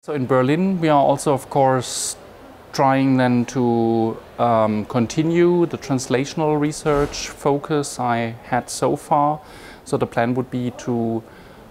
So in Berlin, we are also, of course, trying then to continue the translational research focus I had so far. So the plan would be to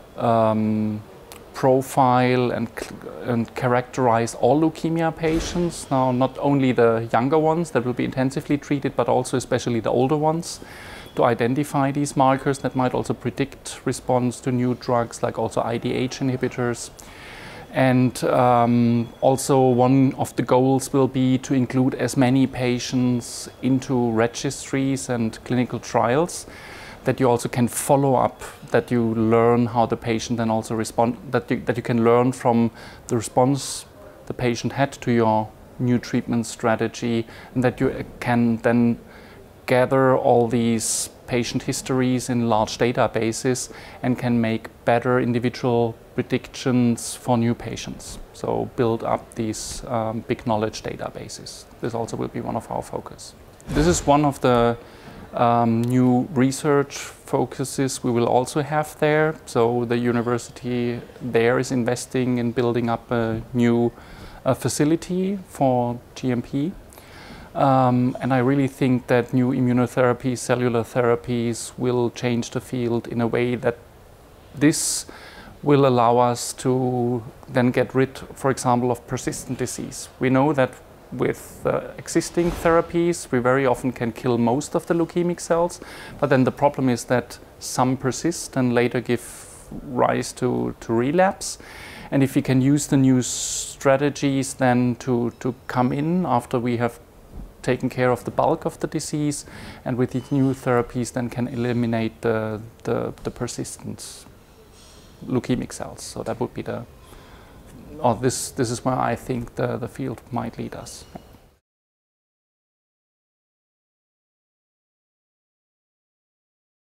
profile and characterize all leukemia patients. Now, not only the younger ones that will be intensively treated, but also especially the older ones, to identify these markers that might also predict response to new drugs, like also IDH inhibitors. And also one of the goals will be to include as many patients into registries and clinical trials that you also can follow up, that you learn how the patient then also respond, that you can learn from the response the patient had to your new treatment strategy, and that you can then gather all these patient histories in large databases and can make better individual predictions for new patients. So build up these big knowledge databases. This also will be one of our focus. This is one of the new research focuses we will also have there. So the university there is investing in building up a new facility for GMP. And I really think that new immunotherapies, cellular therapies will change the field in a way that this will allow us to then get rid, for example, of persistent disease. We know that with existing therapies, we very often can kill most of the leukemic cells, but then the problem is that some persist and later give rise to relapse. And if we can use the new strategies then to come in after we have taken care of the bulk of the disease, and with these new therapies then can eliminate the persistent leukemic cells. So that would be this is where I think the field might lead us.